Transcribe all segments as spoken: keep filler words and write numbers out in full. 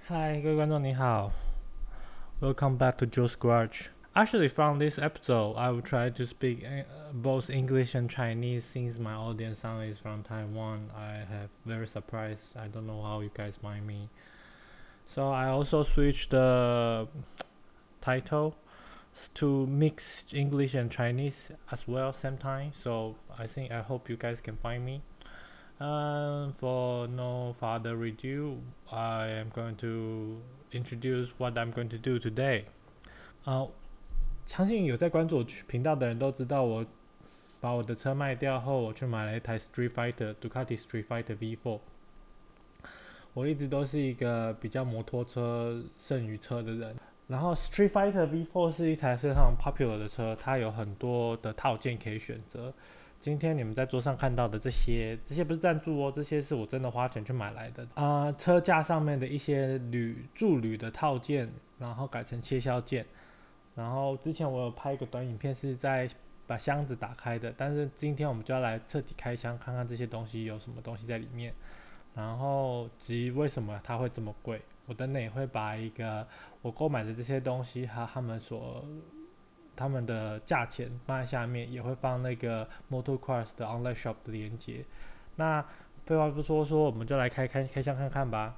嗨，各位观众你好，Welcome back to Joe's Garage. Actually, from this episode, I will try to speak uh, both English and Chinese since my audience sound is from Taiwan. I have very surprised. I don't know how you guys mind me. So I also switched the title to mix English and Chinese as well same time. So I think I hope you guys can find me. Um, for no further ado, I am going to introduce what I'm going to do today. 啊、uh, 相信有在关注我频道的人都知道，我把我的车卖掉后，我去买了一台 Street Fighter Ducati Street Fighter V 四。我一直都是一个比较摩托车胜于车的人。然后 Street Fighter V 四是一台非常 popular 的车，它有很多的套件可以选择。今天你们在桌上看到的这些，这些不是赞助哦，这些是我真的花钱去买来的啊、呃。车架上面的一些铝铸铝的套件，然后改成切削件。然后之前我有拍一个短影片，是在把箱子打开的，但是今天我们就要来彻底开箱，看看这些东西有什么东西在里面。然后至于为什么它会这么贵，我等等也会把一个我购买的这些东西和他们所他们的价钱放在下面，也会放那个 Motocross 的 Online Shop 的链接。那废话不说说，我们就来开开开箱看看吧。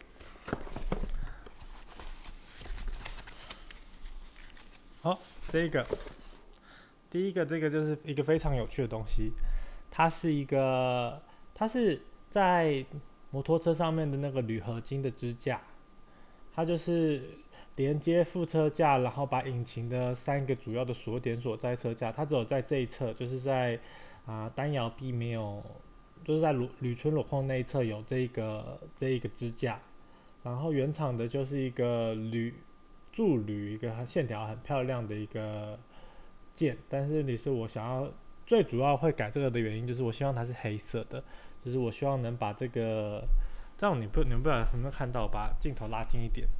好、哦，这个第一个这个就是一个非常有趣的东西，它是一个它是在摩托车上面的那个铝合金的支架，它就是连接副车架，然后把引擎的三个主要的锁点锁在车架，它只有在这一侧，就是在啊、呃、单摇臂没有，就是在铝纯镂空那一侧有这个这一个支架，然后原厂的就是一个铝铸铝一个线条很漂亮的一个件，但是你是我想要最主要会改这个的原因，就是我希望它是黑色的，就是我希望能把这个这样你不你们不知道有没有看到，把镜头拉近一点。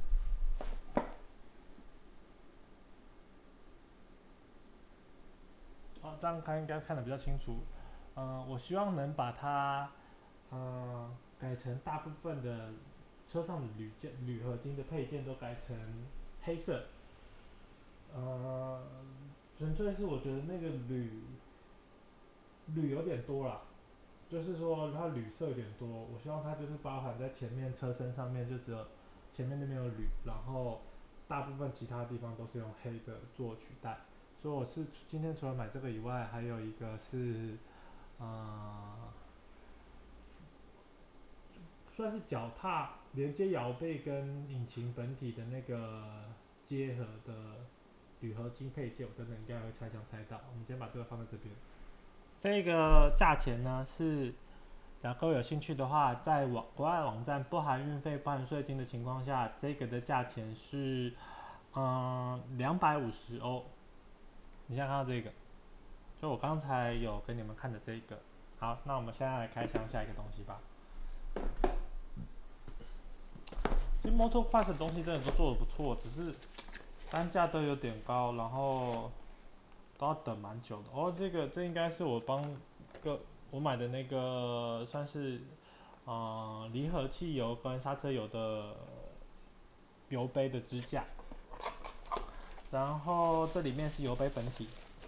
哦，这样看应该看得比较清楚。呃，我希望能把它呃改成大部分的车上的铝件、铝合金的配件都改成黑色。呃，纯粹是我觉得那个铝铝有点多啦，就是说它铝色有点多，我希望它就是包含在前面车身上面，就只有前面那边有铝，然后大部分其他地方都是用黑的做取代。所以我是今天除了买这个以外，还有一个是呃算是脚踏连接摇背跟引擎本体的那个结合的铝合金配件，我等等应该会猜想猜到。我们先把这个放在这边。这个价钱呢是，假如各位有兴趣的话，在网国外网站不含运费、不含税金的情况下，这个的价钱是嗯两百五十欧。你现在看到这个，就我刚才有给你们看的这个。好，那我们现在来开箱下一个东西吧。其实 Motocross 的东西真的都做的不错，只是单价都有点高，然后都要等蛮久的。哦，这个这应该是我帮个我买的那个算是呃离合器油跟刹车油的油杯的支架，然后这里面是油杯本体。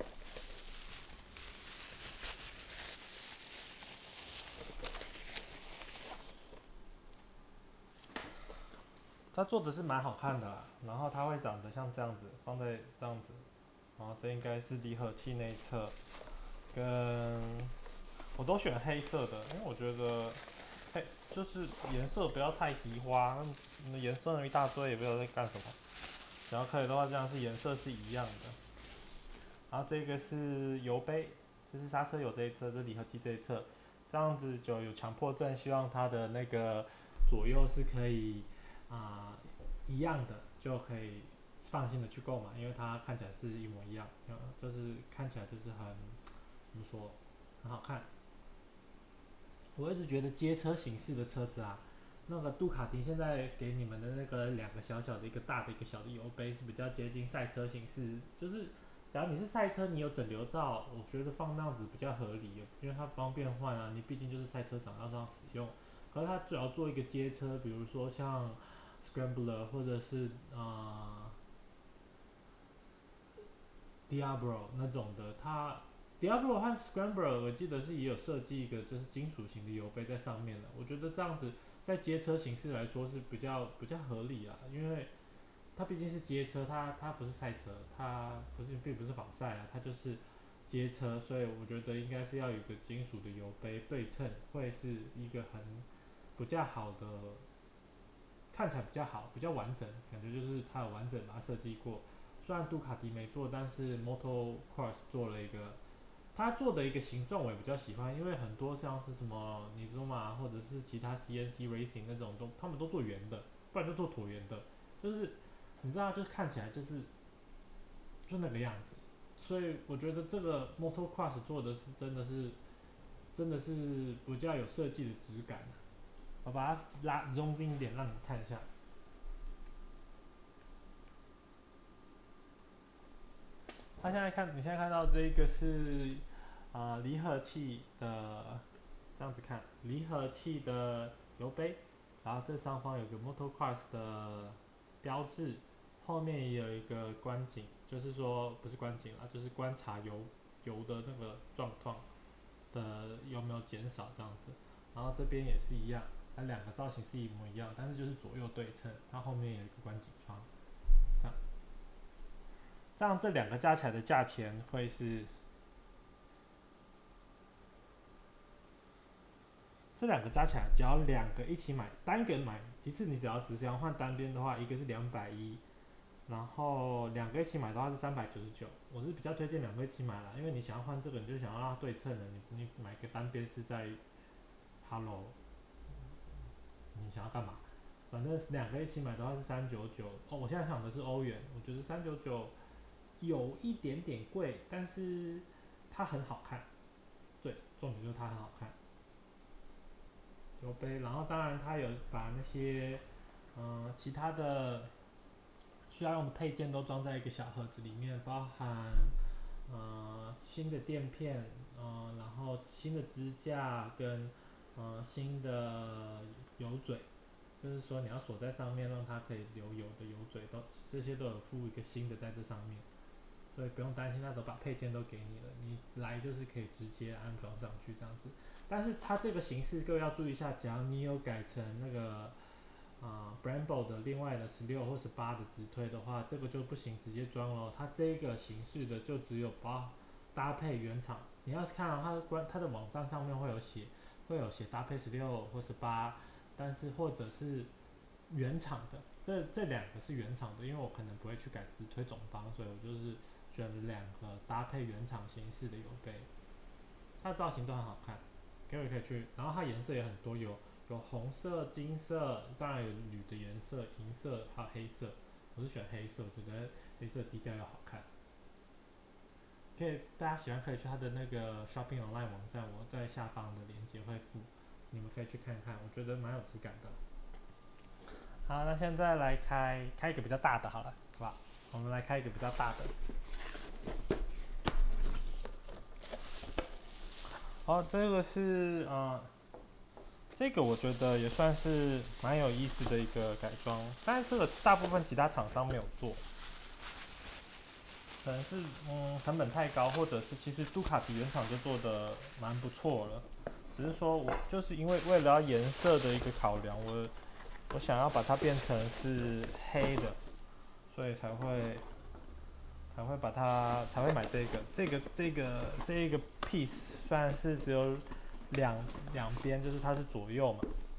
它做的是蛮好看的啦，然后它会长得像这样子，放在这样子，然后这应该是离合器那一侧，跟我都选黑色的，因为我觉得黑就是颜色不要太移花，那颜色那一大堆也不知道在干什么。只要可以的话，这样是颜色是一样的。然后这个是油杯，这是刹车油这一侧，这离合器这一侧，这样子就有强迫症，希望它的那个左右是可以啊、呃、一样的，就可以放心的去购买，因为它看起来是一模一样，就是看起来就是很怎么说，很好看。我一直觉得街车形式的车子啊，那个杜卡迪现在给你们的那个两个小小的一个大的一个小的油杯是比较接近赛车形式，就是假如你是赛车，你有整流罩，我觉得放那样子比较合理，因为它方便换啊，你毕竟就是赛车场要这样使用。可是它主要做一个街车，比如说像 Scrambler 或者是呃 Diablo 那种的，它 Diablo 和 Scrambler 我记得是也有设计一个就是金属型的油杯在上面的，我觉得这样子在街车形式来说是比较比较合理啊，因为它毕竟是街车，它它不是赛车，它不是并不是仿赛啊，它就是街车，所以我觉得应该是要有一个金属的油杯对称，会是一个很比较好的，看起来比较好，比较完整，感觉就是它有完整把它设计过。虽然杜卡迪没做，但是 Moto Cross 做了一个，他做的一个形状我也比较喜欢，因为很多像是什么 Nizuma 或者是其他 C N C Racing 那种都，他们都做圆的，不然就做椭圆的，就是你知道，就是看起来就是就那个样子。所以我觉得这个 Moto Cross 做的是真的是真的是比较有设计的质感、啊。我把它拉 zoom 近一点，让你看一下。它现在看，你现在看到这个是啊、呃离合器的，这样子看，离合器的油杯，然后这上方有个 Motocross 的标志，后面也有一个观景，就是说不是观景啦，就是观察油油的那个状况的有没有减少这样子。然后这边也是一样，它两个造型是一模一样，但是就是左右对称，它后面有一个观景窗，这样，这样这两个加起来的价钱会是这两个加起来，只要两个一起买，单个买一次，你只要只想换单边的话，一个是两百一，然后两个一起买的话是三百九十九。我是比较推荐两个一起买啦，因为你想要换这个，你就想要让它对称的，你你买个单边是在 Hello，你想要干嘛？反正两个一起买的话是三九九哦。我现在想的是欧元，我觉得三九九有一点点贵，但是它很好看。对，重点就是它很好看。酒杯，然后当然它有把那些嗯、呃其他的需要用的配件都装在一个小盒子里面，包含呃新的垫片，呃然后新的支架跟呃新的油嘴，就是说你要锁在上面让它可以流油的油嘴都这些都有附一个新的在这上面。所以不用担心，他都把配件都给你了，你来就是可以直接安装上去这样子。但是它这个形式各位要注意一下，假如你有改成那个啊、呃、Brembo 的另外的十六或十八的直推的话，这个就不行，直接装咯。它这个形式的就只有包搭配原厂，你要看、哦、它的官它的网站上面会有写，会有写搭配十六或十八，但是或者是原厂的，这这两个是原厂的，因为我可能不会去改直推总方，所以我就是选了两个搭配原厂形式的油杯，它的造型都很好看，各位可以去，然后它颜色也很多，有有红色、金色，当然有铝的颜色、银色还有黑色，我是选黑色，我觉得黑色低调又好看。可以，大家喜欢可以去它的那个 Shopping Online 网站，我在下方的链接会附，你们可以去看看，我觉得蛮有质感的。好，那现在来开开一个比较大的好了，好吧？我们来开一个比较大的。好，这个是呃，这个我觉得也算是蛮有意思的一个改装，但是这个大部分其他厂商没有做，可能是嗯成本太高，或者是其实杜卡迪原厂就做的蛮不错了，只是说我就是因为为了要颜色的一个考量，我我想要把它变成是黑的，所以才会才会把它才会买这个这个这个这一个 piece， 虽然是只有两两边，就是它是左右嘛，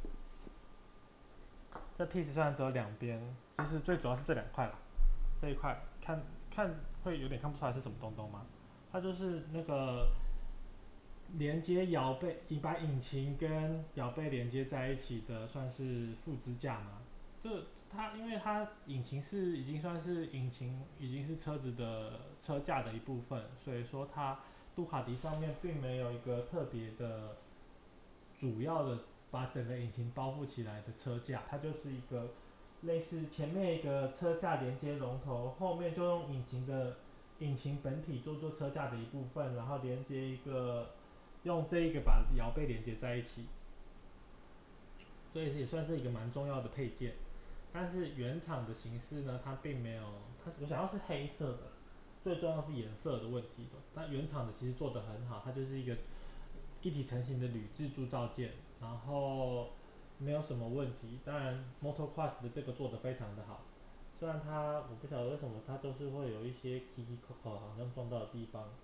这 piece 虽然只有两边，就是最主要是这两块啦，这一块看看会有点看不出来是什么东东吗？它就是那个连接摇背，你把引擎跟摇背连接在一起的，算是副支架嘛。这它因为它引擎是已经算是引擎已经是车子的车架的一部分，所以说它杜卡迪上面并没有一个特别的主要的把整个引擎包覆起来的车架，它就是一个类似前面一个车架连接龙头，后面就用引擎的引擎本体做做车架的一部分，然后连接一个用这一个把摇背连接在一起，所以也算是一个蛮重要的配件。 但是原厂的形式呢，它并没有，它我想要是黑色的，最重要是颜色的问题。但原厂的其实做得很好，它就是一个一体成型的铝制铸造件，然后没有什么问题。当然 Motocross 的这个做得非常的好，虽然它我不晓得为什么它都是会有一些 kiki coco 好像撞到的地方，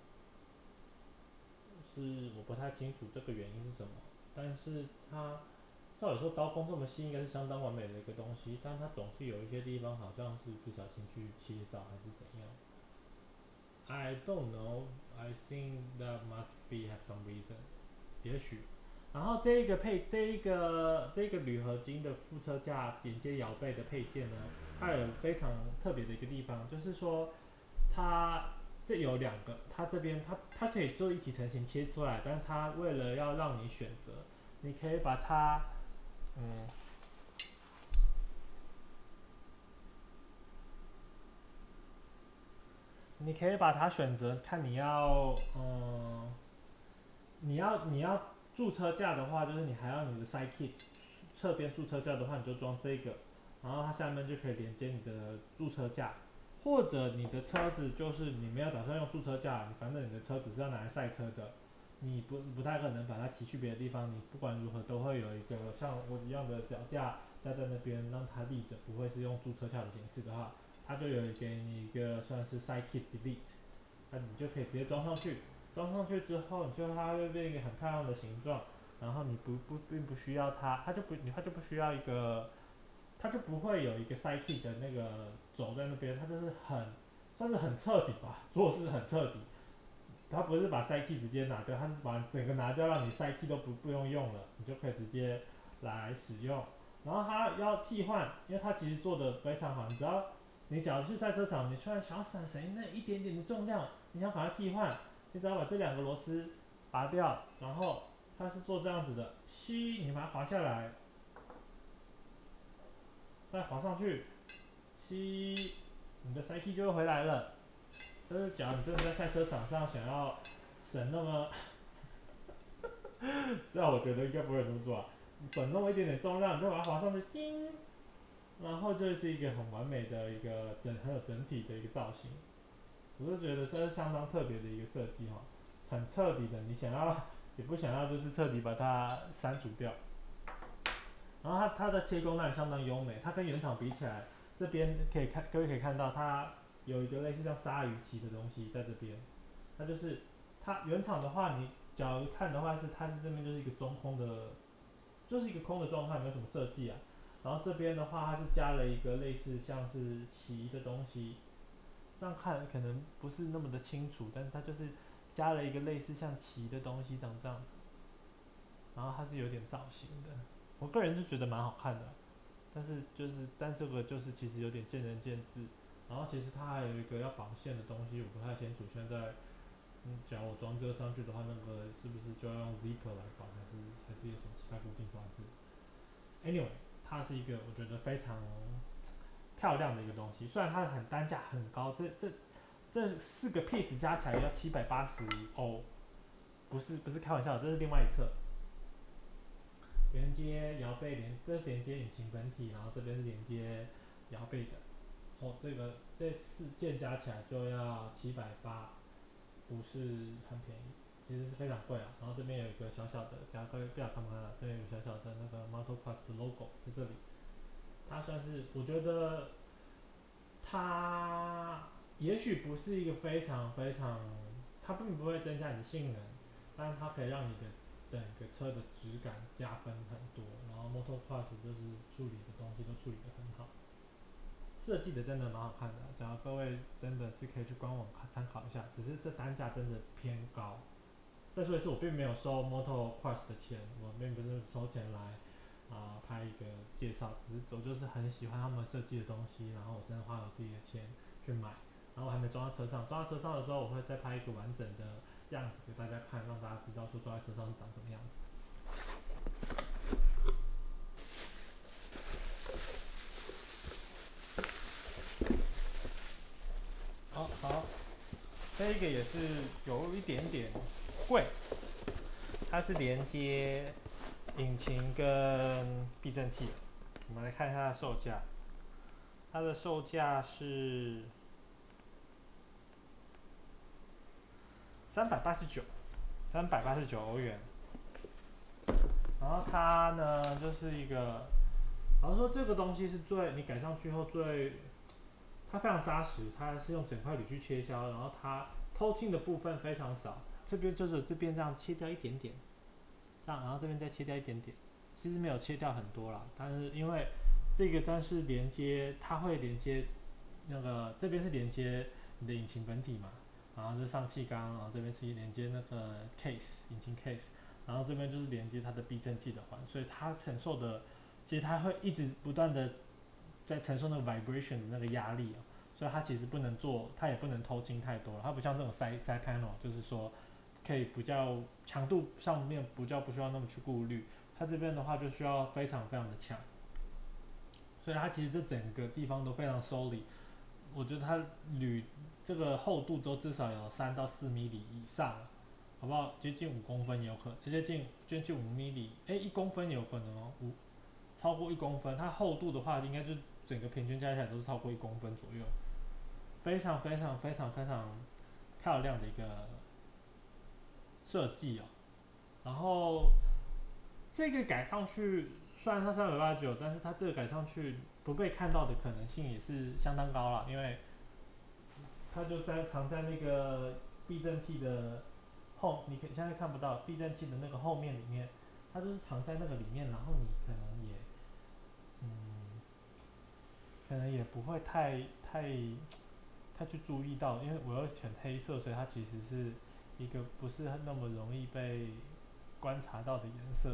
是我不太清楚这个原因是什么。但是它照理说刀工这么细，应该是相当完美的一个东西，但它总是有一些地方好像是不小心去切到还是怎样。I don't know. I think that must be have some reason. 也许。然后这一个配这一个这个铝合金的副车架剪接摇背的配件呢，它有非常特别的一个地方，就是说它这有两个，它这边它它可以做一体成型切出来，但是它为了要让你选择，你可以把它嗯。你可以把它选择，看你要，嗯，你要你要驻车架的话，就是你还要你的 side kit，侧边驻车架的话，你就装这个，然后它下面就可以连接你的驻车架，或者你的车子就是你没有打算用驻车架，反正你的车只是要拿来赛车的，你不不太可能把它骑去别的地方，你不管如何都会有一个像我一样的脚架架在那边让它立着，不会是用驻车架的形式的话。它就有给你一个算是 side kit delete，那你就可以直接装上去。装上去之后，你就它会变一个很漂亮的形状，然后你不不并不需要它，它就不它就不需要一个，它就不会有一个 side kit 的那个轴在那边，它就是很算是很彻底吧，做事很彻底。它不是把 side kit 直接拿掉，它是把整个拿掉，让你 side kit 都不不用用了，你就可以直接来使用。然后它要替换，因为它其实做的非常好，你只要你只要去赛车场，你突然想要省谁那一点点的重量，你想把它替换，你只要把这两个螺丝拔掉，然后它是做这样子的，吸，你把它滑下来，再滑上去，吸，你的 side kit 就会回来了。但是假如你真的在赛车场上想要省那么虽然我觉得应该不会这么做啊，省那么一点点重量，你就把它滑上去，叮，然后就是一个很完美的一个整很有整体的一个造型。我是觉得这是相当特别的一个设计哈，很彻底的，你想要也不想要就是彻底把它删除掉。然后它它的切工当然相当优美，它跟原厂比起来，这边可以看各位可以看到它有一个类似像鲨鱼鳍的东西在这边，它就是它原厂的话，你假如看的话是它是这边就是一个中空的，就是一个空的状态，没有什么设计啊。然后这边的话，它是加了一个类似像是鳍的东西，这样看可能不是那么的清楚，但是它就是加了一个类似像鳍的东西，长这样子。然后它是有点造型的，我个人是觉得蛮好看的，但是就是但这个就是其实有点见仁见智。然后其实它还有一个要绑线的东西，我不太清楚。现在，嗯，假如我装这个上去的话，那个是不是就要用 zipper 来绑，还是还是有什么其他固定方式？Anyway，它是一个我觉得非常漂亮的一个东西，虽然它很单价很高，这这这四个 piece 加起来要七百八十欧，不是不是开玩笑，这是另外一侧。连接摇背连，这是连接引擎本体，然后这边是连接摇背的。哦，这个这四件加起来就要七百八，不是很便宜，其实是非常贵啊。然后这边有一个小小的，假如各位不晓得看不看到，这边有个小小的那个 Motocross 的 logo 在这里。它算是我觉得它也许不是一个非常非常，它并不会增加你的性能，但是它可以让你的整个车的质感加分很多。然后 Motocross 就是处理的东西都处理得很好，设计的真的蛮好看的。假如各位真的是可以去官网参考一下，只是这单价真的偏高。再说一次，我并没有收 Motocross 的钱，我并不是收钱来啊、呃、拍一个介绍，只是我就是很喜欢他们设计的东西，然后我真的花了自己的钱去买，然后我还没装在车上，装在车上的时候，我会再拍一个完整的样子给大家看，让大家知道说装在车上是长什么样子。哦，好，这一个也是有一点点贵，它是连接引擎跟避震器。我们来看一下它的售价。 它的售价是三百八十九，三百八十九欧元。然后它呢，就是一个，好像说这个东西是最你改上去后最，它非常扎实，它是用整块铝去切削，然后它透气的部分非常少。这边就是这边这样切掉一点点，这样，然后这边再切掉一点点，其实没有切掉很多啦，但是因为这个但是连接，它会连接那个这边是连接你的引擎本体嘛，然后是上气缸，然后这边是连接那个 case 引擎 case， 然后这边就是连接它的避震器的环，所以它承受的，其实它会一直不断的在承受那个 vibration 的那个压力、哦、所以它其实不能做，它也不能偷轻太多了，它不像这种 side side panel， 就是说可以比较强度上面比较不需要那么去顾虑，它这边的话就需要非常非常的强，所以它其实这整个地方都非常 solid。我觉得它铝这个厚度都至少有三到四米米以上，好不好？接近五公分有可能，接近接近五米，哎，一公分有可能哦，五超过一公分，它厚度的话应该就整个平均加起来都是超过一公分左右，非常非常非常非常漂亮的一个设计哦。然后这个改上去，虽然它三百八十九，但是它这个改上去不被看到的可能性也是相当高了，因为它就在藏在那个避震器的后，你现在看不到避震器的那个后面里面，它就是藏在那个里面，然后你可能也，嗯，可能也不会太太太去注意到，因为我要选黑色，所以它其实是一个不是那么容易被观察到的颜色。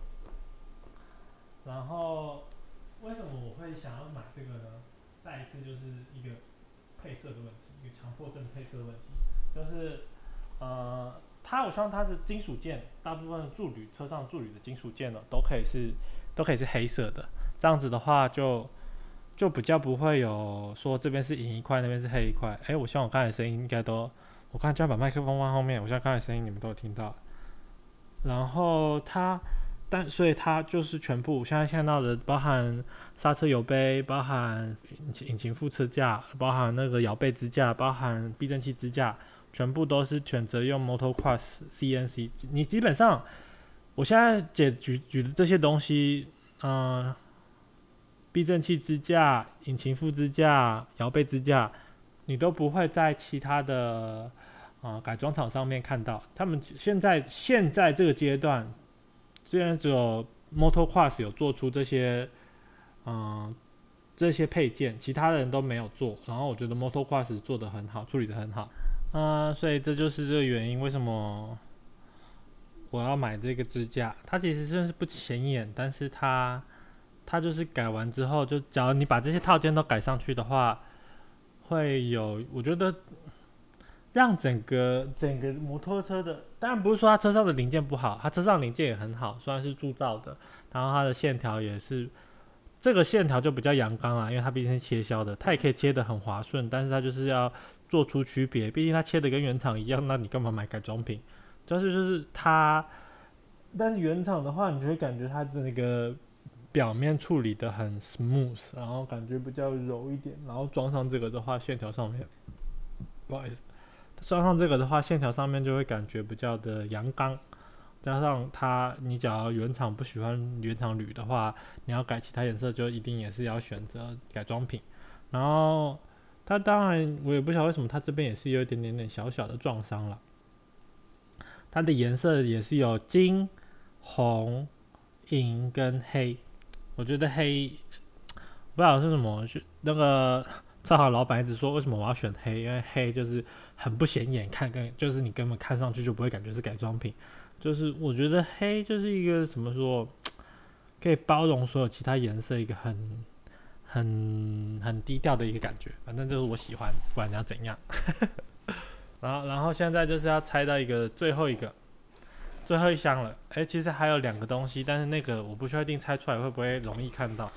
然后为什么我会想要买这个呢？再一次就是一个配色的问题，一个强迫症配色的问题，就是呃，它我希望它是金属件，大部分铸铝车上铸铝的金属件呢，都可以是都可以是黑色的，这样子的话就就比较不会有说这边是银一块，那边是黑一块。哎，我希望我刚才的声音应该都，我刚才就要把麦克风放后面，我希望刚才的声音你们都有听到。然后它。但所以它就是全部现在看到的，包含刹车油杯，包含引擎副车架，包含那个摇背支架，包含避震器支架，全部都是选择用 Motocross C N C。你基本上，我现在解举举的这些东西，嗯、呃，避震器支架、引擎副支架、摇背支架，你都不会在其他的啊、呃、改装厂上面看到。他们现在现在这个阶段。虽然只有 Motocross 有做出这些，嗯、呃，这些配件，其他人都没有做。然后我觉得 Motocross 做得很好，处理得很好，嗯、呃，所以这就是这个原因，为什么我要买这个支架。它其实真是不显眼，但是它它就是改完之后，就假如你把这些套件都改上去的话，会有，我觉得。让整个整个摩托车的，当然不是说它车上的零件不好，它车上零件也很好，虽然是铸造的，然后它的线条也是，这个线条就比较阳刚啊，因为它毕竟是切削的，它也可以切得很滑顺，但是它就是要做出区别，毕竟它切的跟原厂一样，那你干嘛买改装品？就是就是它，但是原厂的话，你就会感觉它的那个表面处理的很 smooth， 然后感觉比较柔一点，然后装上这个的话，线条上面，不好意思。装上这个的话，线条上面就会感觉比较的阳刚，加上它，你假如原厂不喜欢原厂铝的话，你要改其他颜色，就一定也是要选择改装品。然后它当然，我也不晓得为什么它这边也是有一点点点小小的撞伤了。它的颜色也是有金、红、银跟黑。我觉得黑，不知道是什么，是那个。车行老板一直说，为什么我要选黑？因为黑就是很不显眼，看跟就是你根本看上去就不会感觉是改装品。就是我觉得黑就是一个什么说，可以包容所有其他颜色，一个很很很低调的一个感觉。反正就是我喜欢，不管你要怎样。然后然后现在就是要拆到一个最后一个最后一箱了。哎，其实还有两个东西，但是那个我不确定拆出来会不会容易看到。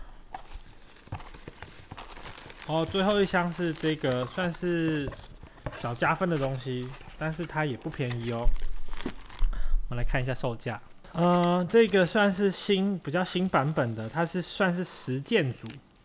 哦，最后一箱是这个算是小加分的东西，但是它也不便宜哦。我们来看一下售价。呃，这个算是新比较新版本的，它是算是实件组，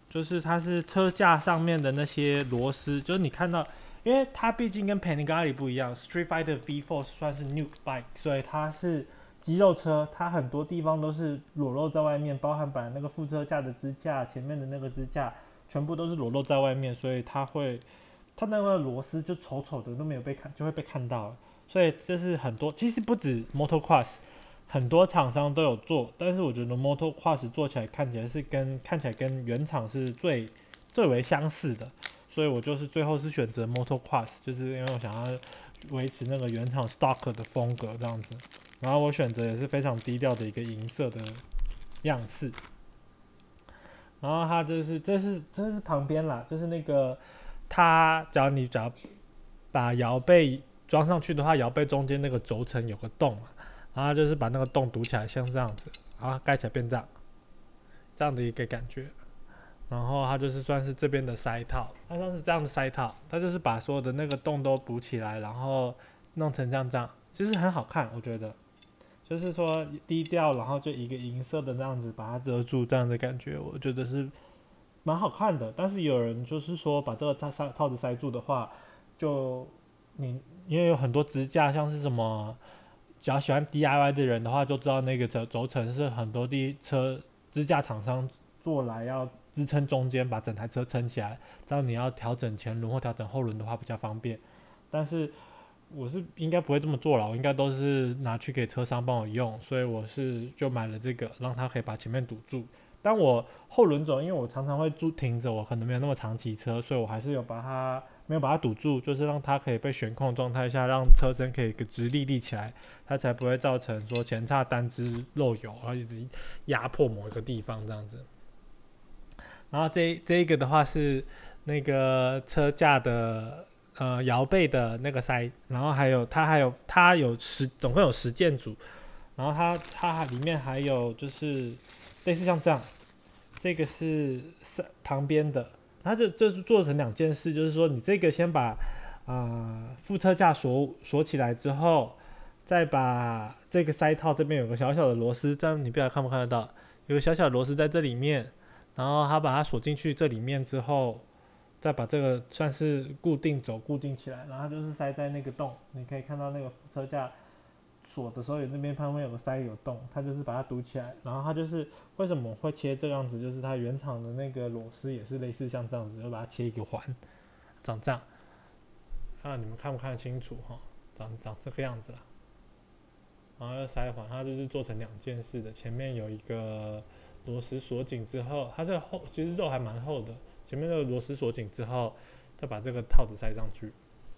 就是它是车架上面的那些螺丝，就是你看到，因为它毕竟跟 Panigale 不一样 ，Street Fighter V 四 算是 Nuke Bike， 所以它是肌肉车，它很多地方都是裸露在外面，包含本来那个副车架的支架，前面的那个支架，全部都是裸露在外面，所以它会，它那个螺丝就丑丑的都没有被看，就会被看到了。所以这是很多，其实不止 Motocross， 很多厂商都有做，但是我觉得 Motocross 做起来看起来是跟看起来跟原厂是最最为相似的，所以我就是最后是选择 Motocross， 就是因为我想要维持那个原厂 stock 的风格这样子。然后我选择也是非常低调的一个银色的样式。然后它这是这是这是旁边啦，就是那个它，只要你只要把摇背装上去的话，摇背中间那个轴承有个洞嘛，然后就是把那个洞堵起来，像这样子，然后盖起来变这样，这样的一个感觉。然后它就是算是这边的塞套，它算是这样的塞套，它就是把所有的那个洞都补起来，然后弄成这样这样，其实很好看，我觉得。就是说低调，然后就一个银色的那样子把它遮住，这样的感觉，我觉得是蛮好看的。但是有人就是说把这个套套子塞住的话，就你因为有很多支架，像是什么，只要喜欢 D I Y 的人的话，就知道那个轴轴承是很多地车支架厂商做来要支撑中间，把整台车撑起来，这样你要调整前轮或调整后轮的话比较方便。但是我是应该不会这么做了，我应该都是拿去给车商帮我用，所以我是就买了这个，让它可以把前面堵住。但我后轮轴，因为我常常会住停着，我可能没有那么长骑车，所以我还是有把它没有把它堵住，就是让它可以被悬空的状态下，让车身可以直立立起来，它才不会造成说前叉单支漏油，然后一直压迫某一个地方这样子。然后这这一个的话是那个车架的。呃，摇背的那个塞，然后还有它还有它有十，总共有十件组，然后它它里面还有就是类似像这样，这个是旁边的，它这这是做成两件事，就是说你这个先把啊、呃、副车架锁锁起来之后，再把这个塞套这边有个小小的螺丝，这样你不知道看不看得到，有个小小的螺丝在这里面，然后它把它锁进去这里面之后。再把这个算是固定轴固定起来，然后它就是塞在那个洞，你可以看到那个车架锁的时候有那边旁边有个塞有洞，它就是把它堵起来。然后它就是为什么会切这样子，就是它原厂的那个螺丝也是类似像这样子，就把它切一个环，长这样。啊，你们看不看得清楚哈？长长这个样子啦。然后要塞环，它就是做成两件事的，前面有一个螺丝锁紧之后，它这个厚其实肉还蛮厚的。前面那个螺丝锁紧之后，再把这个套子塞上去。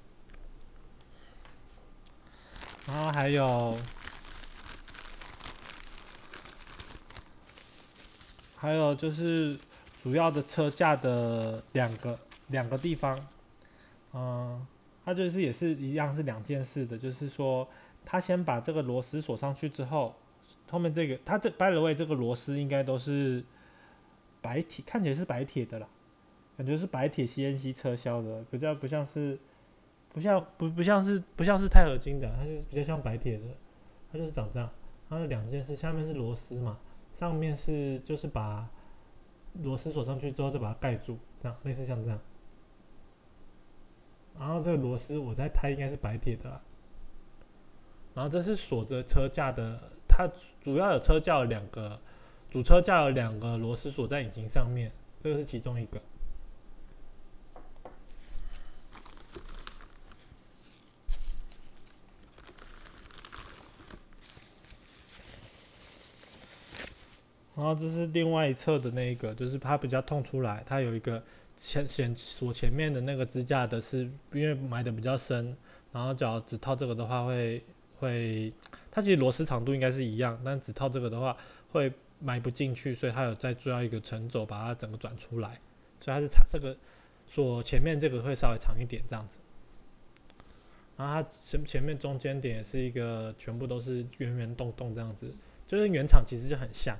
然后还有，还有就是主要的车架的两个两个地方，嗯，它就是也是一样是两件事的，就是说，它先把这个螺丝锁上去之后，后面这个它这 by the way 这个螺丝应该都是白铁，看起来是白铁的啦。感觉是白铁 C N C 车销的，比较不像是，不像不不像是不像是钛合金的，它就是比较像白铁的，它就是长这样。它有两件事，下面是螺丝嘛，上面是就是把螺丝锁上去之后再把它盖住，这样类似像这样。然后这个螺丝我在猜应该是白铁的啦。然后这是锁着车架的，它主要有车架有两个，主车架有两个螺丝锁在引擎上面，这个是其中一个。然后这是另外一侧的那一个，就是它比较痛出来，它有一个前前锁前面的那个支架的是，因为埋的比较深，然后只要只套这个的话会会，它其实螺丝长度应该是一样，但只套这个的话会埋不进去，所以它有再做一个承轴把它整个转出来，所以它是长这个锁前面这个会稍微长一点这样子。然后它前前面中间点也是一个全部都是圆圆洞洞这样子，就是原厂其实就很像。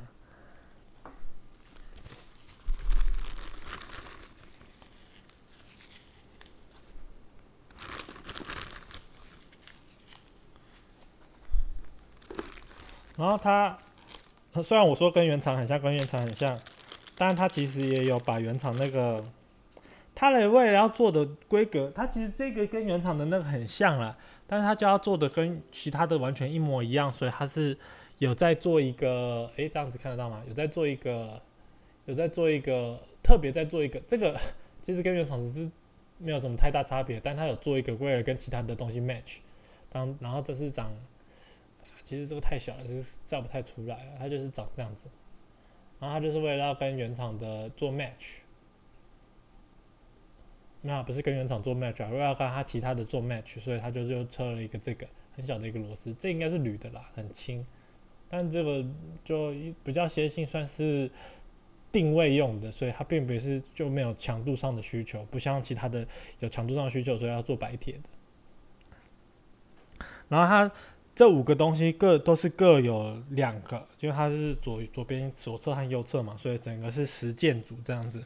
然后它虽然我说跟原厂很像，跟原厂很像， 但是它其实也有把原厂那个，它的为了要做的规格，它其实这个跟原厂的那个很像啦，但是它就要做的跟其他的完全一模一样，所以它是有在做一个，诶，这样子看得到吗？有在做一个，有在做一个特别在做一个，这个其实跟原厂只是没有什么太大差别，但它有做一个为了跟其他的东西 match， 当然后这是长，其实这个太小了，是照不太出来了，它就是长这样子。然后它就是为了要跟原厂的做 match， 那不是跟原厂做 match， 而是要跟它其他的做 match， 所以它就又车了一个这个很小的一个螺丝，这应该是铝的啦，很轻，但这个就比较些性，算是定位用的，所以它并不是就没有强度上的需求，不像其他的有强度上的需求，所以要做白铁的。然后它这五个东西各都是各有两个，因为它是左左边左侧和右侧嘛，所以整个是十件组这样子。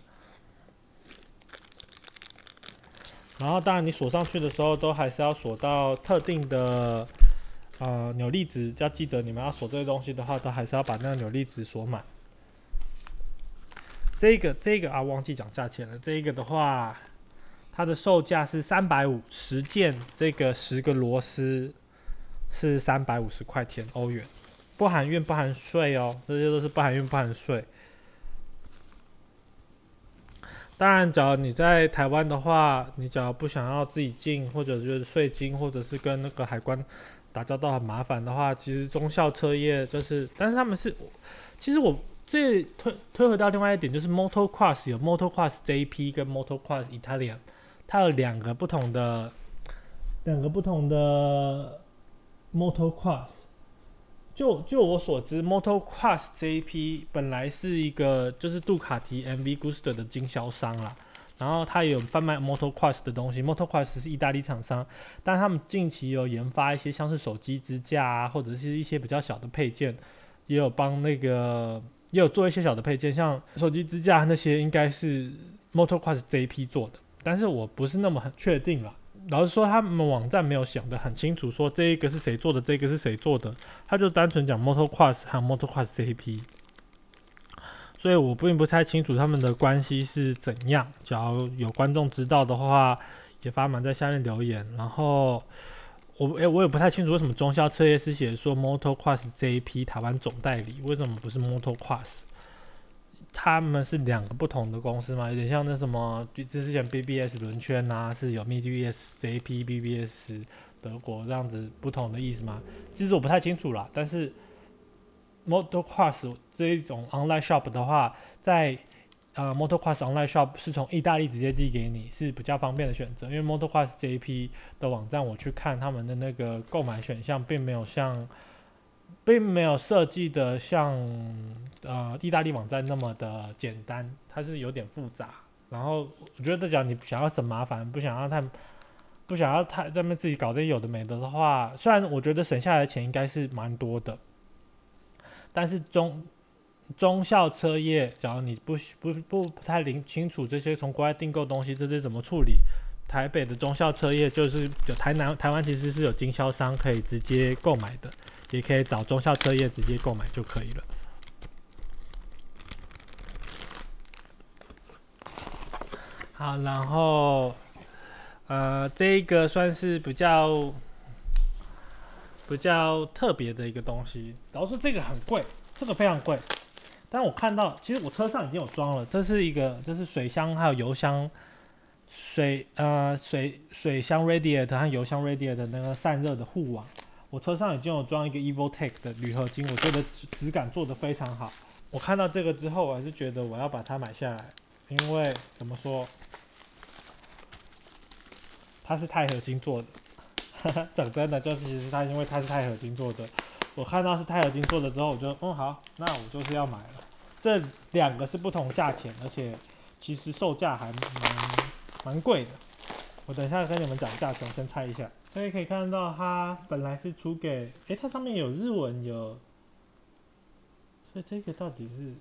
然后当然你锁上去的时候，都还是要锁到特定的呃扭力值，要记得你们要锁这些东西的话，都还是要把那个扭力值锁满。这个这个啊，忘记讲价钱了。这个的话，它的售价是三百五十件，这个十个螺丝是三百五十块钱欧元，不含运不含税哦，这些都是不含运不含税。当然，假如你在台湾的话，你假如不想要自己进，或者就是税金，或者是跟那个海关打交道很麻烦的话，其实中校车业就是，但是他们是，其实我这推推回到另外一点，就是 Motocross 有 Motocross J P 跟 Motocross Italian， 它有两个不同的两个不同的 Motocross。就就我所知 ，Motocross J P 本来是一个就是杜卡迪 M V Gusto 的经销商啦，然后它也有贩卖 Motocross 的东西。Motocross 是意大利厂商，但他们近期有研发一些像是手机支架啊，或者是一些比较小的配件，也有帮那个也有做一些小的配件，像手机支架那些应该是 Motocross J P 做的，但是我不是那么很确定啦。老实说，他们网站没有想得很清楚，说这一个是谁做的，这个是谁做的，他就单纯讲 Motocross 和 Motocross J P， 所以我并不太清楚他们的关系是怎样。假如有观众知道的话，也帮忙在下面留言。然后我诶、欸，我也不太清楚为什么中校车业是写说 Motocross J P 台湾总代理，为什么不是 Motocross？他们是两个不同的公司嘛，有点像那什么之前 B B S 轮圈啊，是有 M B S J P B B S 德国这样子不同的意思吗？其实我不太清楚啦，但是 Motocross 这一种 online shop 的话，在呃 Motocross online shop 是从意大利直接寄给你，是比较方便的选择。因为 Motocross J P 的网站我去看他们的那个购买选项，并没有像并没有设计的像呃意大利网站那么的简单，它是有点复杂。然后我觉得，假如你想要省麻烦，不想要太不想要太在那边自己搞这些有的没的的话，虽然我觉得省下来的钱应该是蛮多的，但是中中校车业，假如你不不不不太清楚这些从国外订购东西这些怎么处理，台北的中校车业就是有台南台湾其实是有经销商可以直接购买的。也可以找中校车业直接购买就可以了。好，然后呃，这一个算是比较比较特别的一个东西。然后说这个很贵，这个非常贵。但我看到，其实我车上已经有装了，这是一个，这是水箱还有油箱，水呃水水箱 radiator 和油箱 radiator 的那个散热的护网。我车上已经有装一个 Evotech 的铝合金，我觉得质感做得非常好。我看到这个之后，我还是觉得我要把它买下来，因为怎么说，它是钛合金做的。讲真的，就是其实它因为它是钛合金做的，我看到是钛合金做的之后，我就嗯好，那我就是要买了。这两个是不同价钱，而且其实售价还蛮蛮贵的。我等一下跟你们讲价钱，先猜一下。所以可以看到，它本来是出给，诶，它上面有日文有，所以这个到底是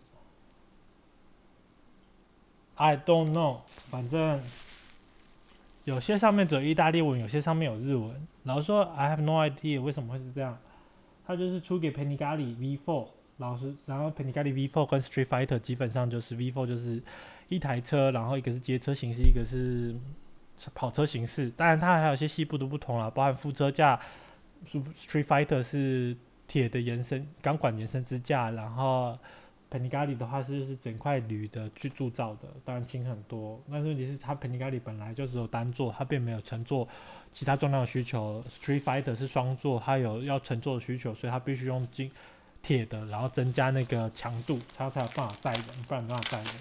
I don't know， 反正有些上面只有意大利文，有些上面有日文。老实说 ，I have no idea 为什么会是这样。它就是出给 Panigale V 四老师，然后 Panigale V 四 跟 Street Fighter 基本上就是 V 四 就是一台车，然后一个是街车形式，一个是跑车形式。当然它还有一些细部的不同啦，包含副车架 ，Street Fighter 是铁的延伸钢管延伸支架，然后 Panigale 的话是是整块铝的去铸造的，当然轻很多。但是问题是它 Panigale 本来就只有单座，它并没有乘坐其他重量的需求。Street Fighter 是双座，它有要乘坐的需求，所以它必须用金铁的，然后增加那个强度，它才有办法载人，不然没办法载人。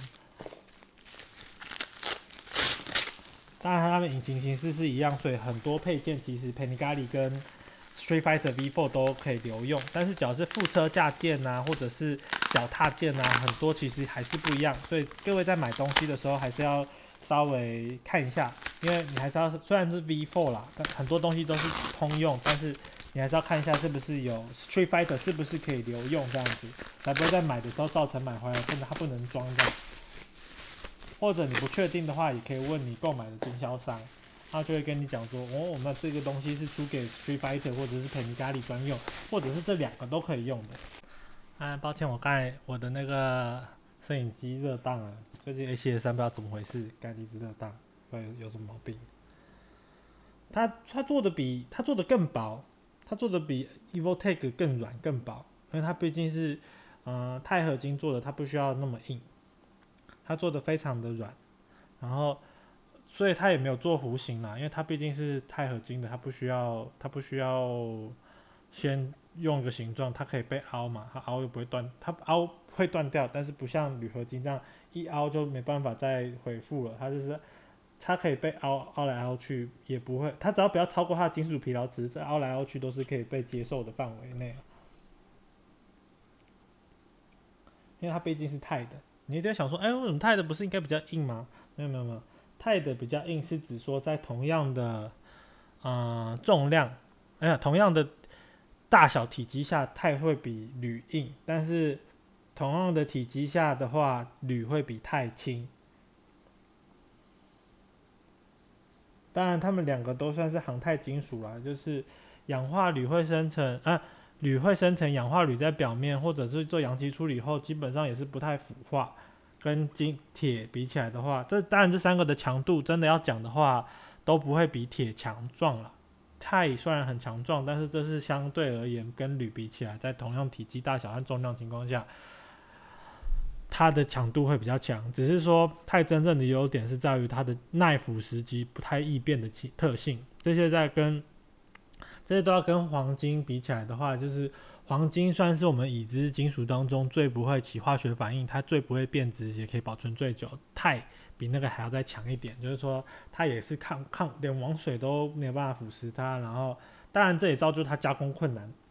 当然，它们引擎形式是一样，所以很多配件其实 Panigale 跟 Street Fighter V 四 都可以留用。但是只要是副车架件啊，或者是脚踏件啊，很多其实还是不一样。所以各位在买东西的时候，还是要稍微看一下，因为你还是要虽然是 V 四 啦，但很多东西都是通用，但是你还是要看一下是不是有 Street Fighter 是不是可以留用这样子，才不会在买的时候造成买回来真的它不能装这样。或者你不确定的话，也可以问你购买的经销商，他就会跟你讲说，哦，我们这个东西是出给 Street Fighter 或者是 Panigale 专用，或者是这两个都可以用的。啊，抱歉，我刚才我的那个摄影机热档了，最近 A C S 三不知道怎么回事，该一直热档，不知道有有什么毛病。它它做的比它做的更薄，它做的比 EvoTech 更软更薄，因为它毕竟是呃钛合金做的，它不需要那么硬。它做的非常的软，然后所以它也没有做弧形啦，因为它毕竟是钛合金的，它不需要它不需要先用一个形状，它可以被凹嘛，它凹又不会断，它凹会断掉，但是不像铝合金这样一凹就没办法再恢复了，它就是它可以被凹凹来凹去，也不会，它只要不要超过它的金属疲劳值，在凹来凹去都是可以被接受的范围内，因为它毕竟是钛的。你一定要想说，哎、欸，为什么钛的不是应该比较硬吗？没有没有没有，钛的比较硬是指说在同样的呃重量，哎呀，同样的大小体积下，钛会比铝硬，但是同样的体积下的话，铝会比钛轻。当然，它们两个都算是航太金属啦，就是氧化铝会生成啊。铝会生成氧化铝在表面，或者是做阳极处理后，基本上也是不太腐化。跟金铁比起来的话，这当然这三个的强度真的要讲的话，都不会比铁强壮了。钛虽然很强壮，但是这是相对而言跟铝比起来，在同样体积大小和重量情况下，它的强度会比较强。只是说钛真正的优点是在于它的耐腐蚀及不太易变的特性，这些在跟这些都要跟黄金比起来的话，就是黄金算是我们已知金属当中最不会起化学反应，它最不会变质，也可以保存最久。钛比那个还要再强一点，就是说它也是抗抗连王水都没有办法腐蚀它，然后当然这也造就它加工困难。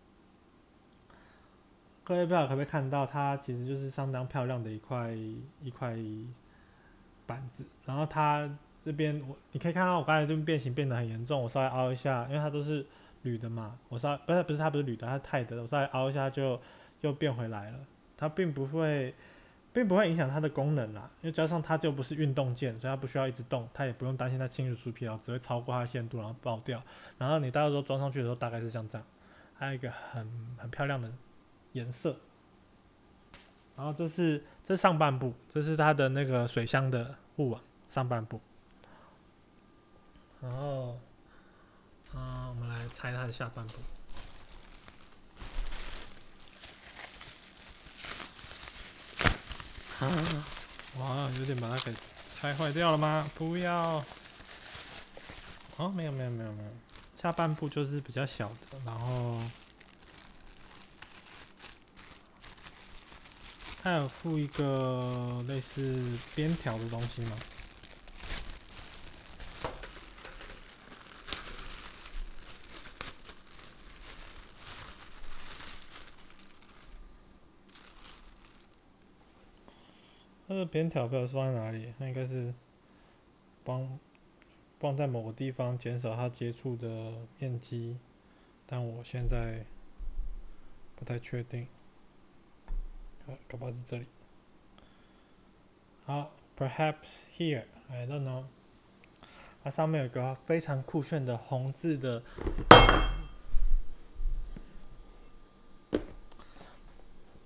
各位不知道可不可以看到，它其实就是相当漂亮的一块一块板子，然后它这边我你可以看到我刚才这边变形变得很严重，我稍微凹一下，因为它都是铝的嘛，我稍不是不是它不是铝的，它是钛的，我稍微凹一下就又变回来了。它并不会并不会影响它的功能啦，因为加上它就不是运动件，所以它不需要一直动，它也不用担心它侵入出疲劳，只会超过它的限度然后爆掉。然后你到时候装上去的时候大概是像这样，还有一个很很漂亮的颜色。然后这是这是上半部，这是它的那个水箱的护网上半部。然后，嗯，我们来拆它的下半部。啊！哇，有点把它给拆坏掉了吗？不要！哦，没有没有没有没有，下半部就是比较小的，然后它有附一个类似边条的东西吗？它的边条不知道放在哪里，它应该是帮放在某个地方减少它接触的面积，但我现在不太确定，搞不好是这里。好 ，perhaps here, I don't know。它上面有个非常酷炫的红字的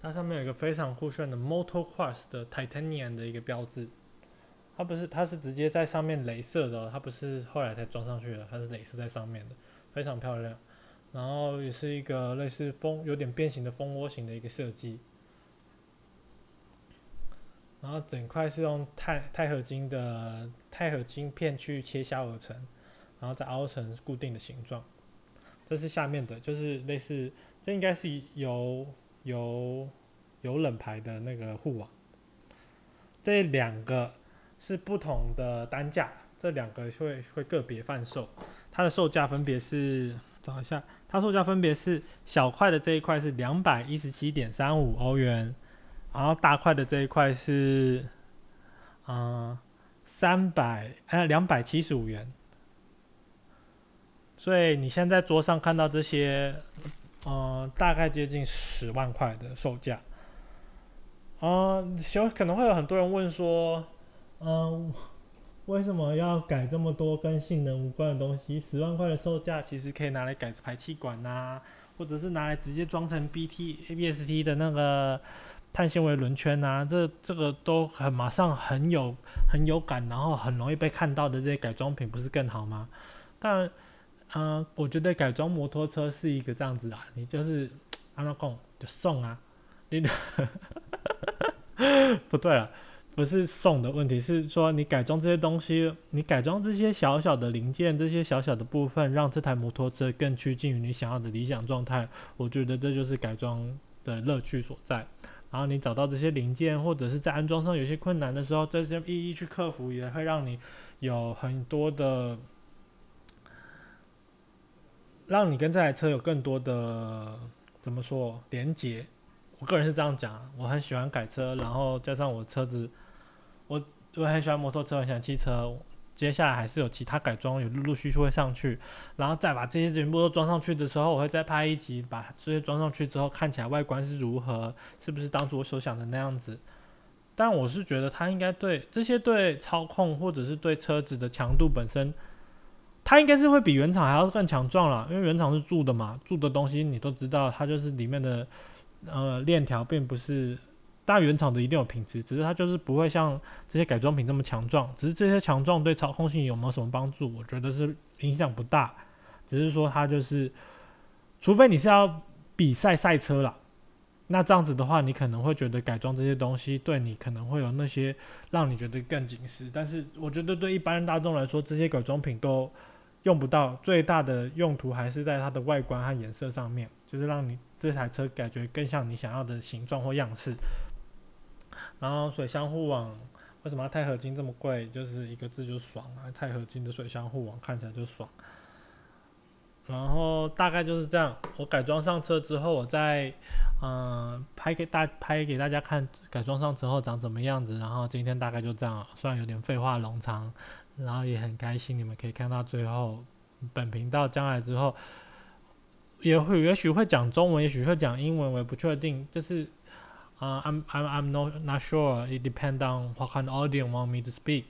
它上面有一个非常酷炫的 Motor Quartz 的 Titanium 的一个标志。它不是，它是直接在上面镭射的、哦，它不是后来才装上去的，它是镭射在上面的，非常漂亮。然后也是一个类似蜂，有点变形的蜂窝形的一个设计。然后整块是用钛钛合金的钛合金片去切削而成，然后再凹成固定的形状。这是下面的，就是类似，这应该是有有有冷牌的那个护网。这两个是不同的单价，这两个会会个别贩售，它的售价分别是，找一下，它售价分别是小块的这一块是两百一十七点三五欧元，然后大块的这一块是，嗯，三百呃两百七十五元。所以你现在桌上看到这些，嗯，大概接近十万块的售价。嗯，有可能会有很多人问说，嗯，为什么要改这么多跟性能无关的东西？十万块的售价其实可以拿来改排气管啊，或者是拿来直接装成 B T A B S T 的那个碳纤维轮圈啊，这这个都很马上很有很有感，然后很容易被看到的这些改装品，不是更好吗？但嗯、呃，我觉得改装摩托车是一个这样子啊，你就是按照讲就送啊，你不对了，不是送的问题，是说你改装这些东西，你改装这些小小的零件，这些小小的部分，让这台摩托车更趋近于你想要的理想状态，我觉得这就是改装的乐趣所在。然后你找到这些零件，或者是在安装上有些困难的时候，这些一一去克服，也会让你有很多的，让你跟这台车有更多的怎么说连结。我个人是这样讲，我很喜欢改车，然后加上我车子，我我很喜欢摩托车，很喜欢汽车。接下来还是有其他改装，有陆陆续续会上去，然后再把这些全部都装上去的时候，我会再拍一集，把这些装上去之后看起来外观是如何，是不是当初我所想的那样子。但我是觉得它应该对这些对操控或者是对车子的强度本身，它应该是会比原厂还要更强壮啦，因为原厂是铸的嘛，铸的东西你都知道，它就是里面的呃链条并不是。当然原厂的一定有品质，只是它就是不会像这些改装品这么强壮。只是这些强壮对操控性有没有什么帮助？我觉得是影响不大。只是说它就是，除非你是要比赛赛车啦，那这样子的话，你可能会觉得改装这些东西对你可能会有那些让你觉得更紧实。但是我觉得对一般大众来说，这些改装品都用不到，最大的用途还是在它的外观和颜色上面，就是让你这台车感觉更像你想要的形状或样式。然后水箱护网为什么钛合金这么贵？就是一个字就爽啊！钛合金的水箱护网看起来就爽。然后大概就是这样。我改装上车之后，我再嗯、呃、拍给大拍给大家看改装上车后长什么样子。然后今天大概就这样，虽然有点废话冗长，然后也很开心你们可以看到最后。本频道将来之后也会也许会讲中文，也许会讲英文，我也不确定。就是。Uh, I'm I'm I'm not not sure. It depends on what kind of audience want me to speak.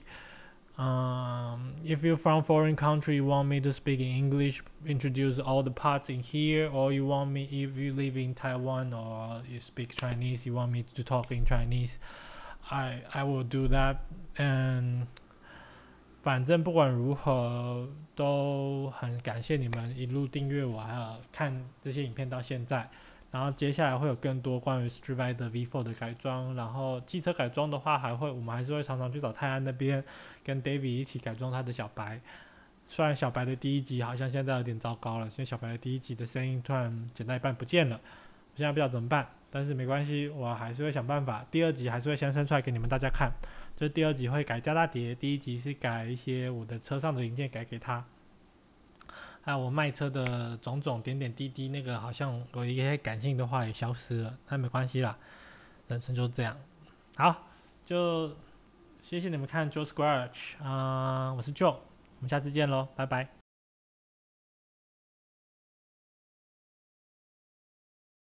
Um, if you're from foreign country, you want me to speak in English, introduce all the parts in here, or you want me, if you live in Taiwan or you speak Chinese, you want me to talk in Chinese, I I will do that. And 反正不管如何，都很感谢你们一路订阅我，还有看这些影片到现在。然后接下来会有更多关于 Street Rider V 四 的改装，然后汽车改装的话，还会我们还是会常常去找泰安那边跟 David 一起改装他的小白。虽然小白的第一集好像现在有点糟糕了，因为小白的第一集的声音突然剪到一半不见了，我现在不知道怎么办，但是没关系，我还是会想办法。第二集还是会先生出来给你们大家看，就是第二集会改加大碟，第一集是改一些我的车上的零件改给他。还有我卖车的种种点点滴滴，那个好像有一些感性的话也消失了，但没关系啦，人生就是这样。好，就谢谢你们看 Joe Scratch， 啊、呃，我是 Joe， 我们下次见喽，拜拜。